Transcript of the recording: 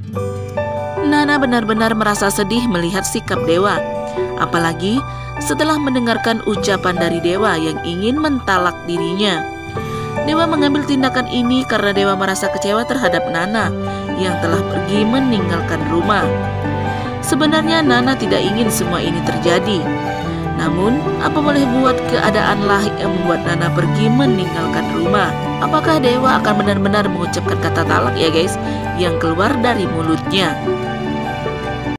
Nana benar-benar merasa sedih melihat sikap Dewa, apalagi setelah mendengarkan ucapan dari Dewa yang ingin mentalak dirinya. Dewa mengambil tindakan ini karena Dewa merasa kecewa terhadap Nana yang telah pergi meninggalkan rumah. Sebenarnya Nana tidak ingin semua ini terjadi. Namun, apa boleh buat, keadaanlah yang membuat Nana pergi meninggalkan rumah. Apakah Dewa akan benar-benar mengucapkan kata talak ya guys, yang keluar dari mulutnya?